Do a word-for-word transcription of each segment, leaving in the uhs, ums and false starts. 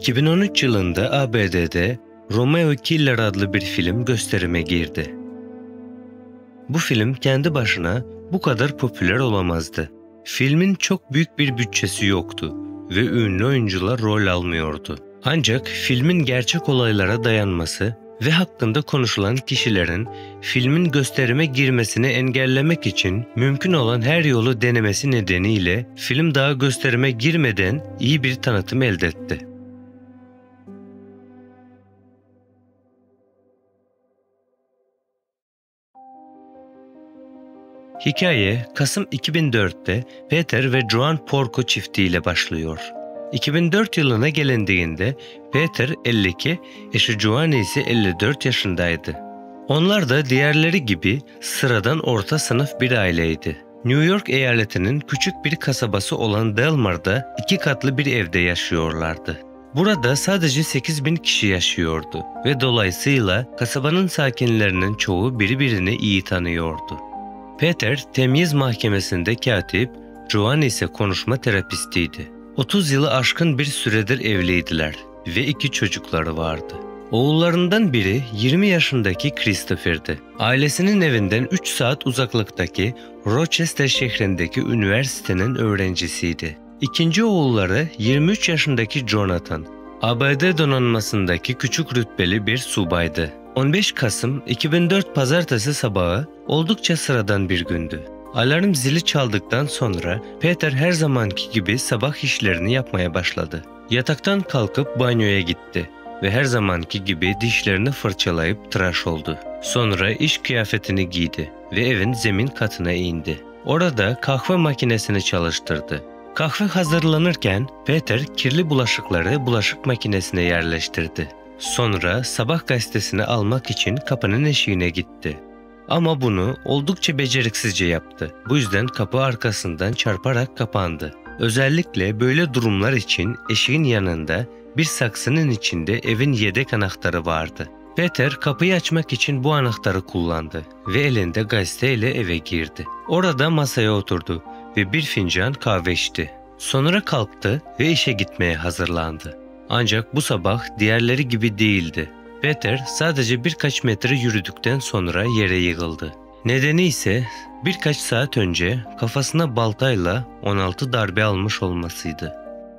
iki bin on üç yılında A B D'de Romeo Killer adlı bir film gösterime girdi. Bu film kendi başına bu kadar popüler olamazdı. Filmin çok büyük bir bütçesi yoktu ve ünlü oyuncular rol almıyordu. Ancak filmin gerçek olaylara dayanması ve hakkında konuşulan kişilerin filmin gösterime girmesini engellemek için mümkün olan her yolu denemesi nedeniyle film daha gösterime girmeden iyi bir tanıtım elde etti. Hikaye Kasım iki bin dörtte Peter ve Joan Porco çiftiyle başlıyor. iki bin dört yılına gelindiğinde Peter elli iki, eşi Joanna ise elli dört yaşındaydı. Onlar da diğerleri gibi sıradan orta sınıf bir aileydi. New York eyaletinin küçük bir kasabası olan Delmar'da iki katlı bir evde yaşıyorlardı. Burada sadece sekiz bin kişi yaşıyordu ve dolayısıyla kasabanın sakinlerinin çoğu birbirini iyi tanıyordu. Peter temyiz mahkemesinde katip, Joanna ise konuşma terapistiydi. otuz yılı aşkın bir süredir evliydiler ve iki çocukları vardı. Oğullarından biri yirmi yaşındaki Christopher'di. Ailesinin evinden üç saat uzaklıktaki Rochester şehrindeki üniversitenin öğrencisiydi. İkinci oğulları yirmi üç yaşındaki Jonathan, A B D donanmasındaki küçük rütbeli bir subaydı. on beş Kasım iki bin dört Pazartesi sabahı oldukça sıradan bir gündü. Alarm zili çaldıktan sonra Peter her zamanki gibi sabah işlerini yapmaya başladı. Yataktan kalkıp banyoya gitti ve her zamanki gibi dişlerini fırçalayıp tıraş oldu. Sonra iş kıyafetini giydi ve evin zemin katına indi. Orada kahve makinesini çalıştırdı. Kahve hazırlanırken Peter kirli bulaşıkları bulaşık makinesine yerleştirdi. Sonra sabah gazetesini almak için kapının eşiğine gitti. Ama bunu oldukça beceriksizce yaptı. Bu yüzden kapı arkasından çarparak kapandı. Özellikle böyle durumlar için eşiğin yanında bir saksının içinde evin yedek anahtarı vardı. Peter kapıyı açmak için bu anahtarı kullandı ve elinde gazeteyle eve girdi. Orada masaya oturdu ve bir fincan kahve içti. Sonra kalktı ve işe gitmeye hazırlandı. Ancak bu sabah diğerleri gibi değildi. Peter sadece birkaç metre yürüdükten sonra yere yığıldı. Nedeni ise birkaç saat önce kafasına baltayla on altı darbe almış olmasıydı.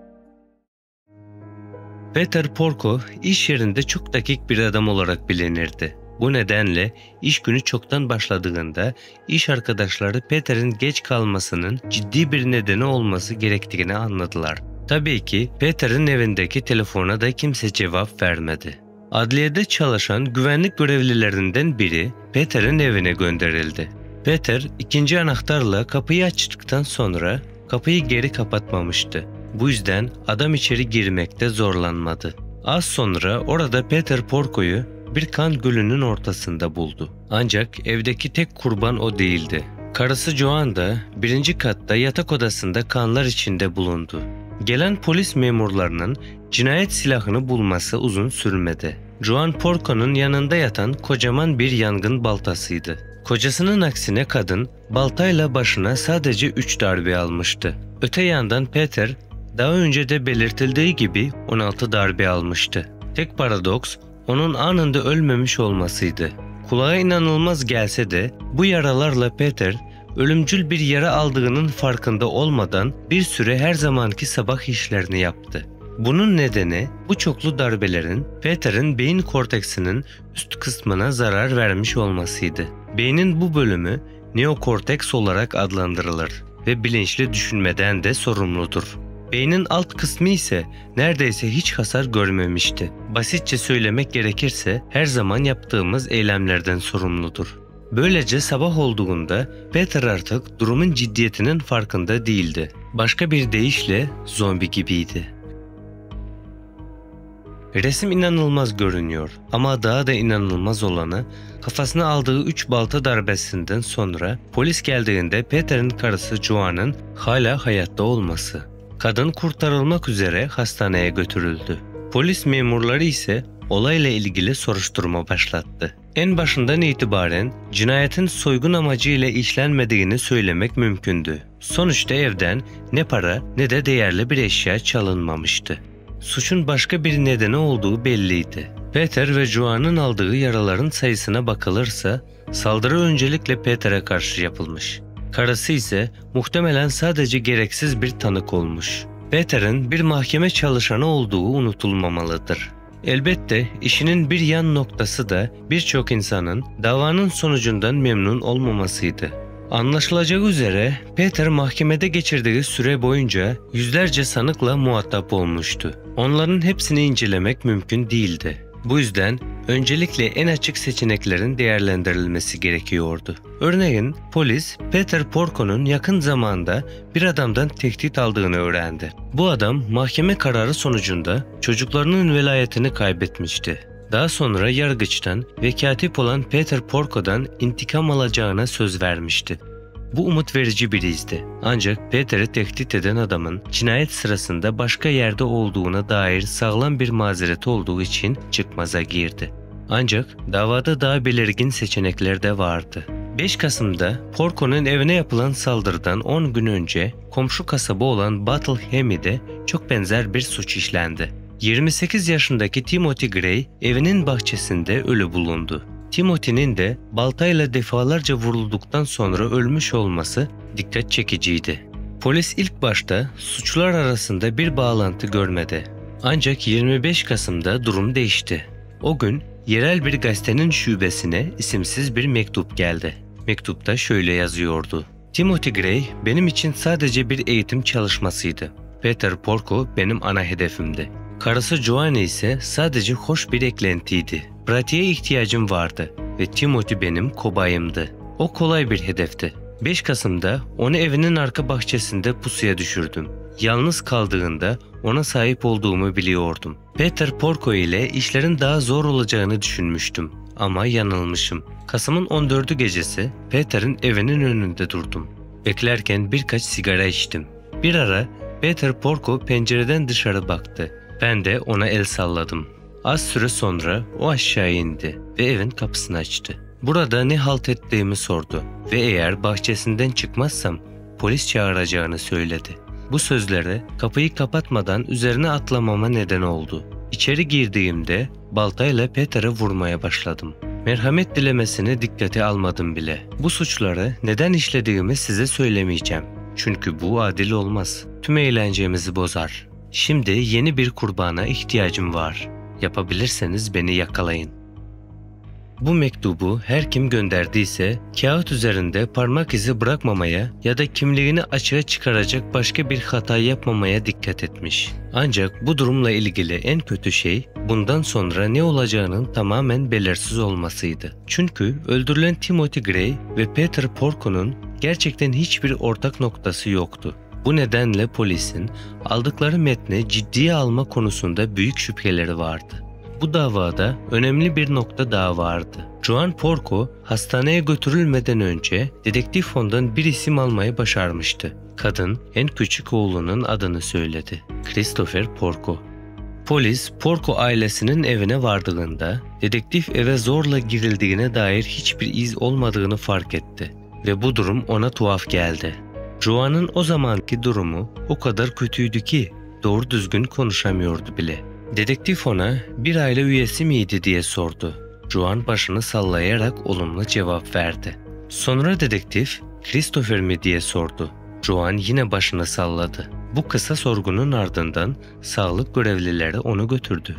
Peter Porco iş yerinde çok dakik bir adam olarak bilinirdi. Bu nedenle iş günü çoktan başladığında iş arkadaşları Peter'in geç kalmasının ciddi bir nedeni olması gerektiğini anladılar. Tabii ki Peter'in evindeki telefona da kimse cevap vermedi. Adliyede çalışan güvenlik görevlilerinden biri Peter'in evine gönderildi. Peter ikinci anahtarla kapıyı açtıktan sonra kapıyı geri kapatmamıştı. Bu yüzden adam içeri girmekte zorlanmadı. Az sonra orada Peter Porco'yu bir kan gölünün ortasında buldu. Ancak evdeki tek kurban o değildi. Karısı Joan da birinci katta yatak odasında kanlar içinde bulundu. Gelen polis memurlarının cinayet silahını bulması uzun sürmedi. Joan Porco'nun yanında yatan kocaman bir yangın baltasıydı. Kocasının aksine kadın baltayla başına sadece üç darbe almıştı. Öte yandan Peter daha önce de belirtildiği gibi on altı darbe almıştı. Tek paradoks onun anında ölmemiş olmasıydı. Kulağa inanılmaz gelse de bu yaralarla Peter ölümcül bir yara aldığının farkında olmadan bir süre her zamanki sabah işlerini yaptı. Bunun nedeni bu çoklu darbelerin Peter'in beyin korteksinin üst kısmına zarar vermiş olmasıydı. Beynin bu bölümü neokorteks olarak adlandırılır ve bilinçli düşünmeden de sorumludur. Beynin alt kısmı ise neredeyse hiç hasar görmemişti. Basitçe söylemek gerekirse her zaman yaptığımız eylemlerden sorumludur. Böylece sabah olduğunda Peter artık durumun ciddiyetinin farkında değildi. Başka bir deyişle zombi gibiydi. Resim inanılmaz görünüyor ama daha da inanılmaz olanı kafasına aldığı üç balta darbesinden sonra polis geldiğinde Peter'in karısı Joan'ın hala hayatta olması. Kadın kurtarılmak üzere hastaneye götürüldü. Polis memurları ise olayla ilgili soruşturma başlattı. En başından itibaren cinayetin soygun amacıyla işlenmediğini söylemek mümkündü. Sonuçta evden ne para ne de değerli bir eşya çalınmamıştı. suçun başka bir nedeni olduğu belliydi. Peter ve Joan'ın aldığı yaraların sayısına bakılırsa saldırı öncelikle Peter'e karşı yapılmış. Karısı ise muhtemelen sadece gereksiz bir tanık olmuş. Peter'in bir mahkeme çalışanı olduğu unutulmamalıdır. Elbette işinin bir yan noktası da birçok insanın davanın sonucundan memnun olmamasıydı. Anlaşılacağı üzere Peter mahkemede geçirdiği süre boyunca yüzlerce sanıkla muhatap olmuştu. Onların hepsini incelemek mümkün değildi. Bu yüzden öncelikle en açık seçeneklerin değerlendirilmesi gerekiyordu. Örneğin polis Peter Porco'nun yakın zamanda bir adamdan tehdit aldığını öğrendi. Bu adam mahkeme kararı sonucunda çocuklarının velayetini kaybetmişti. Daha sonra yargıçtan ve katip olan Peter Porco'dan intikam alacağına söz vermişti. Bu umut verici bir izdi. Ancak Peter'i tehdit eden adamın cinayet sırasında başka yerde olduğuna dair sağlam bir mazeret olduğu için çıkmaza girdi. Ancak davada daha belirgin seçenekler de vardı. beş Kasım'da Porco'nun evine yapılan saldırıdan on gün önce komşu kasaba olan Battleham'de çok benzer bir suç işlendi. yirmi sekiz yaşındaki Timothy Gray evinin bahçesinde ölü bulundu. Timothy'nin de baltayla defalarca vurulduktan sonra ölmüş olması dikkat çekiciydi. Polis ilk başta suçlar arasında bir bağlantı görmedi. Ancak yirmi beş Kasım'da durum değişti. O gün yerel bir gazetenin şubesine isimsiz bir mektup geldi. Mektupta şöyle yazıyordu: Timothy Gray benim için sadece bir eğitim çalışmasıydı. Peter Porco benim ana hedefimdi. Karısı Joanna ise sadece hoş bir eklentiydi. Pratiğe ihtiyacım vardı ve Timothy benim kobayımdı. O kolay bir hedefti. beş Kasım'da onu evinin arka bahçesinde pusuya düşürdüm. Yalnız kaldığında ona sahip olduğumu biliyordum. Peter Porco ile işlerin daha zor olacağını düşünmüştüm. Ama yanılmışım. Kasım'ın on dördü gecesi Peter'in evinin önünde durdum. Beklerken birkaç sigara içtim. Bir ara Peter Porco pencereden dışarı baktı. Ben de ona el salladım. Az süre sonra o aşağı indi ve evin kapısını açtı. Burada ne halt ettiğimi sordu ve eğer bahçesinden çıkmazsam polis çağıracağını söyledi. Bu sözleri kapıyı kapatmadan üzerine atlamama neden oldu. İçeri girdiğimde baltayla Peter'e vurmaya başladım. Merhamet dilemesini dikkate almadım bile. Bu suçları neden işlediğimi size söylemeyeceğim. Çünkü bu adil olmaz. Tüm eğlencemizi bozar. Şimdi yeni bir kurbana ihtiyacım var. Yapabilirseniz beni yakalayın. Bu mektubu her kim gönderdiyse kağıt üzerinde parmak izi bırakmamaya ya da kimliğini açığa çıkaracak başka bir hata yapmamaya dikkat etmiş. Ancak bu durumla ilgili en kötü şey bundan sonra ne olacağının tamamen belirsiz olmasıydı. Çünkü öldürülen Timothy Gray ve Peter Porco'nun gerçekten hiçbir ortak noktası yoktu. Bu nedenle polisin aldıkları metni ciddiye alma konusunda büyük şüpheleri vardı. Bu davada önemli bir nokta daha vardı. Joan Porco hastaneye götürülmeden önce dedektif ondan bir isim almayı başarmıştı. Kadın en küçük oğlunun adını söyledi: Christopher Porco. Polis Porco ailesinin evine vardığında dedektif eve zorla girildiğine dair hiçbir iz olmadığını fark etti ve bu durum ona tuhaf geldi. Joan'ın o zamanki durumu o kadar kötüydü ki doğru düzgün konuşamıyordu bile. Dedektif ona bir aile üyesi miydi diye sordu. Joan başını sallayarak olumlu cevap verdi. Sonra dedektif Christopher mi diye sordu. Joan yine başını salladı. Bu kısa sorgunun ardından sağlık görevlileri onu götürdü.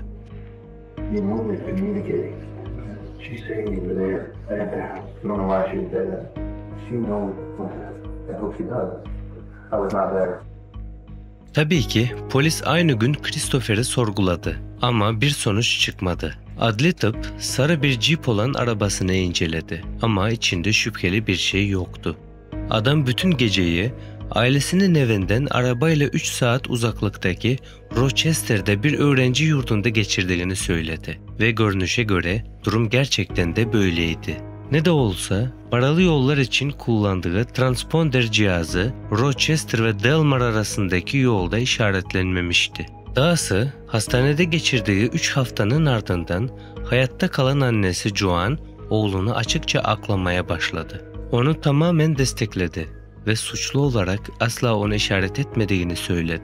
Tabii ki polis aynı gün Christopher'i sorguladı ama bir sonuç çıkmadı. Adli tıp sarı bir Jeep olan arabasını inceledi ama içinde şüpheli bir şey yoktu. Adam bütün geceyi ailesinin evinden arabayla üç saat uzaklıktaki Rochester'de bir öğrenci yurdunda geçirdiğini söyledi ve görünüşe göre durum gerçekten de böyleydi. Ne de olsa paralı yollar için kullandığı transponder cihazı Rochester ve Delmar arasındaki yolda işaretlenmemişti. Dahası hastanede geçirdiği üç haftanın ardından hayatta kalan annesi Joan oğlunu açıkça aklamaya başladı. Onu tamamen destekledi ve suçlu olarak asla onu işaret etmediğini söyledi.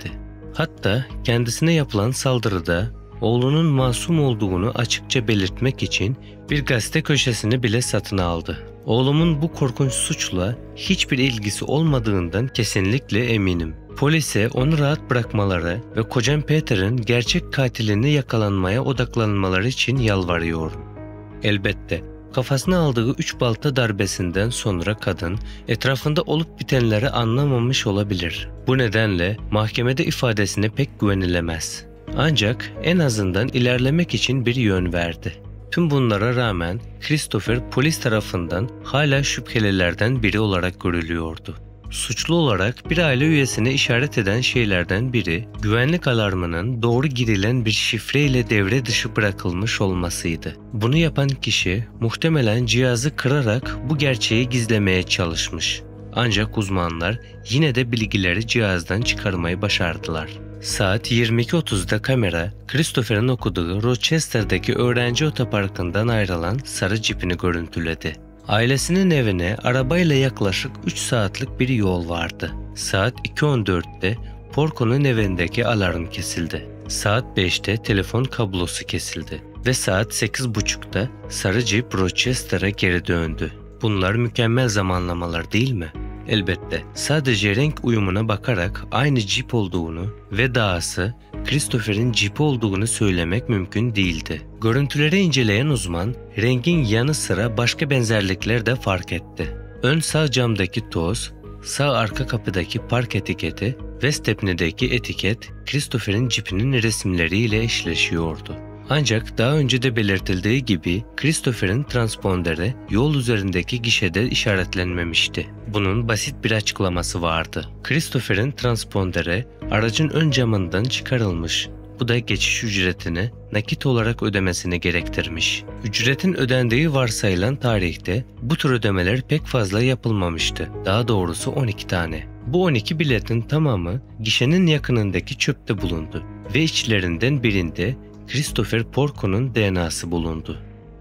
Hatta kendisine yapılan saldırıda oğlunun masum olduğunu açıkça belirtmek için bir gazete köşesini bile satın aldı. Oğlumun bu korkunç suçla hiçbir ilgisi olmadığından kesinlikle eminim. Polise onu rahat bırakmaları ve kocam Peter'in gerçek katilini yakalanmaya odaklanmaları için yalvarıyorum. Elbette kafasına aldığı üç balta darbesinden sonra kadın etrafında olup bitenleri anlamamış olabilir. Bu nedenle mahkemede ifadesine pek güvenilemez. Ancak en azından ilerlemek için bir yön verdi. Tüm bunlara rağmen Christopher polis tarafından hala şüphelilerden biri olarak görülüyordu. Suçlu olarak bir aile üyesine işaret eden şeylerden biri, güvenlik alarmının doğru girilen bir şifreyle devre dışı bırakılmış olmasıydı. Bunu yapan kişi muhtemelen cihazı kırarak bu gerçeği gizlemeye çalışmış. Ancak uzmanlar yine de bilgileri cihazdan çıkarmayı başardılar. Saat yirmi iki otuzda kamera, Christopher'ın okuduğu Rochester'daki öğrenci otoparkından ayrılan sarı cipini görüntüledi. Ailesinin evine arabayla yaklaşık üç saatlik bir yol vardı. Saat iki on dörtte Porco'nun evindeki alarm kesildi. Saat beşte telefon kablosu kesildi ve saat sekiz buçukta sarı cip Rochester'a geri döndü. Bunlar mükemmel zamanlamalar değil mi? Elbette sadece renk uyumuna bakarak aynı cip olduğunu ve dahası Christopher'in cipi olduğunu söylemek mümkün değildi. Görüntüleri inceleyen uzman rengin yanı sıra başka benzerlikler de fark etti. Ön sağ camdaki toz, sağ arka kapıdaki park etiketi ve stepnedeki etiket Christopher'in cipinin resimleriyle eşleşiyordu. Ancak daha önce de belirtildiği gibi Christopher'in transponderi yol üzerindeki gişede işaretlenmemişti. Bunun basit bir açıklaması vardı. Christopher'in transponderi aracın ön camından çıkarılmış. Bu da geçiş ücretini nakit olarak ödemesini gerektirmiş. Ücretin ödendiği varsayılan tarihte bu tür ödemeler pek fazla yapılmamıştı. Daha doğrusu on iki tane. Bu on iki biletin tamamı gişenin yakınındaki çöpte bulundu ve içlerinden birinde Christopher Porco'nun D N A'sı bulundu.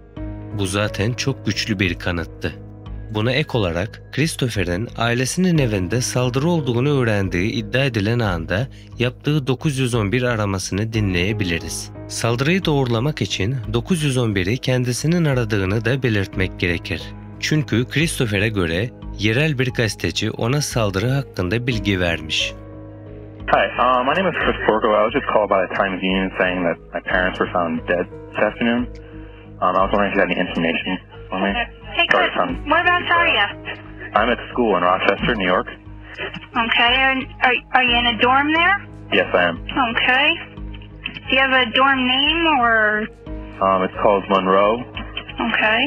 Bu zaten çok güçlü bir kanıttı. Buna ek olarak Christopher'in ailesinin evinde saldırı olduğunu öğrendiği iddia edilen anda yaptığı dokuz yüz on bir aramasını dinleyebiliriz. Saldırıyı doğrulamak için dokuz yüz on biri kendisinin aradığını da belirtmek gerekir. Çünkü Christopher'e göre yerel bir gazeteci ona saldırı hakkında bilgi vermiş. Hi, uh, my name is Chris Porco. I was just called by the Times-Union saying that my parents were found dead this afternoon. Um, I was wondering if you had any information for me. Hey, Chris, whereabouts are you? I'm at school in Rochester, New York. Okay, and are, are you in a dorm there? Yes, I am. Okay. Do you have a dorm name or? Um, it's called Monroe. Okay.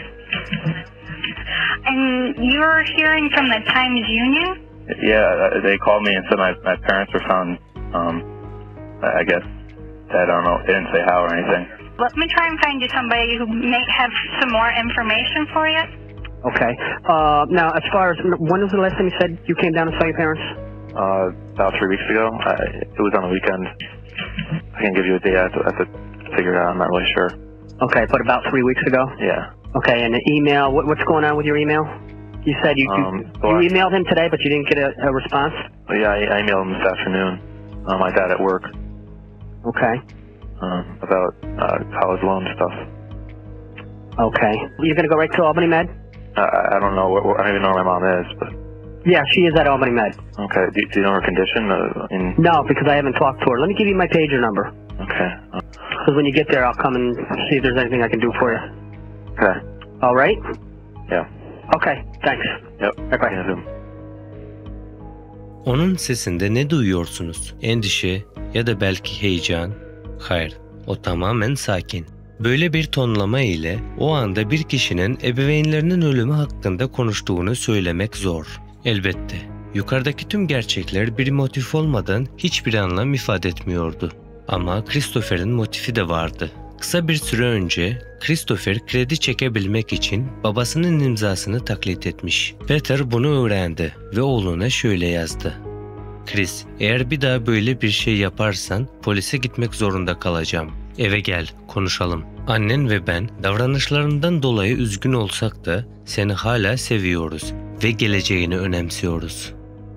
And you're hearing from the Times-Union? Yeah, they called me and said my, my parents were found, um, I guess, I don't know, they didn't say how or anything. Let me try and find you somebody who may have some more information for you. Okay. Uh, now, as far as, when was the last time you said you came down and saw your parents? Uh, about three weeks ago. I, it was on the weekend. I can give you a date. I have to, I have to figure it out. I'm not really sure. Okay, but about three weeks ago? Yeah. Okay, and the email, what, what's going on with your email? You said you, you, um, well, you emailed him today, but you didn't get a, a response? Oh, yeah, I, I emailed him this afternoon. Um, my dad at work. Okay. Um, about uh, college loan stuff. Okay. You're going to go right to Albany Med? Uh, I don't know. Where, I don't even know where my mom is, but... Yeah, she is at Albany Med. Okay. Do, do you know her condition? Uh, in... No, because I haven't talked to her. Let me give you my pager number. Okay. Because when you get there, I'll come and see if there's anything I can do for you. Okay. All right? Yeah. Okay, thanks. Yep. Bye bye. Yeah, Onun sesinde ne duyuyorsunuz? Endişe ya da belki heyecan? Hayır, o tamamen sakin. Böyle bir tonlama ile o anda bir kişinin ebeveynlerinin ölümü hakkında konuştuğunu söylemek zor. Elbette, yukarıdaki tüm gerçekler bir motif olmadan hiçbir anlam ifade etmiyordu. Ama Christopher'in motifi de vardı. Kısa bir süre önce Christopher kredi çekebilmek için babasının imzasını taklit etmiş. Peter bunu öğrendi ve oğluna şöyle yazdı. Chris, eğer bir daha böyle bir şey yaparsan polise gitmek zorunda kalacağım. Eve gel, konuşalım. Annen ve ben davranışlarından dolayı üzgün olsak da seni hala seviyoruz ve geleceğini önemsiyoruz.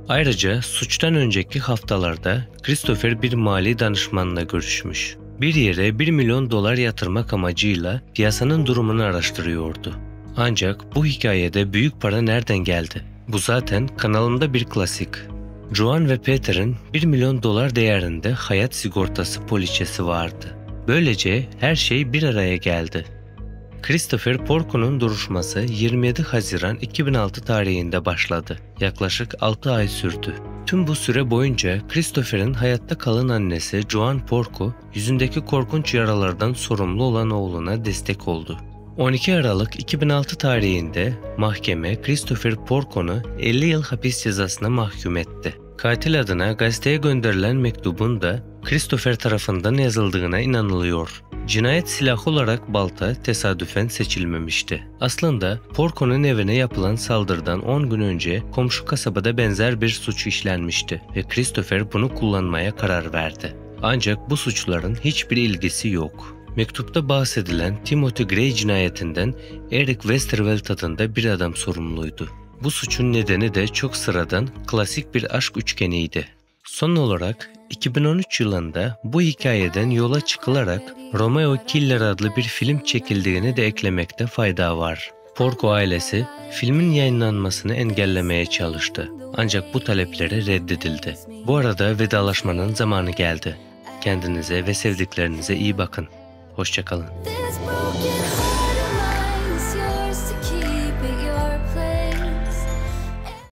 Ayrıca suçtan önceki haftalarda Christopher bir mali danışmanla görüşmüş. Bir yere bir milyon dolar yatırmak amacıyla piyasanın durumunu araştırıyordu. Ancak bu hikayede büyük para nereden geldi? Bu zaten kanalımda bir klasik. Joan ve Peter'in bir milyon dolar değerinde hayat sigortası poliçesi vardı. Böylece her şey bir araya geldi. Christopher Porco'nun duruşması yirmi yedi Haziran iki bin altı tarihinde başladı. Yaklaşık altı ay sürdü. Tüm bu süre boyunca Christopher'in hayatta kalan annesi Joan Porco, yüzündeki korkunç yaralardan sorumlu olan oğluna destek oldu. on iki Aralık iki bin altı tarihinde mahkeme Christopher Porco'nu elli yıl hapis cezasına mahkum etti. Katil adına gazeteye gönderilen mektubun da Christopher tarafından yazıldığına inanılıyor. Cinayet silahı olarak balta tesadüfen seçilmemişti. Aslında Porco'nun evine yapılan saldırıdan on gün önce komşu kasabada benzer bir suç işlenmişti ve Christopher bunu kullanmaya karar verdi. Ancak bu suçların hiçbir ilgisi yok. Mektupta bahsedilen Timothy Gray cinayetinden Eric Westervelt adında bir adam sorumluydu. Bu suçun nedeni de çok sıradan, klasik bir aşk üçgeniydi. Son olarak iki bin on üç yılında bu hikayeden yola çıkılarak Romeo Killer adlı bir film çekildiğini de eklemekte fayda var. Porco ailesi filmin yayınlanmasını engellemeye çalıştı. Ancak bu talepleri reddedildi. Bu arada vedalaşmanın zamanı geldi. Kendinize ve sevdiklerinize iyi bakın. Hoşça kalın.